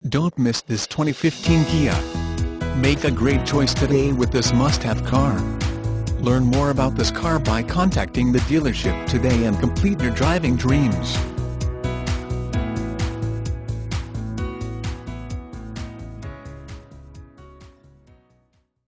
Don't miss this 2015 Kia. Make a great choice today with this must-have car. Learn more about this car by contacting the dealership today and complete your driving dreams.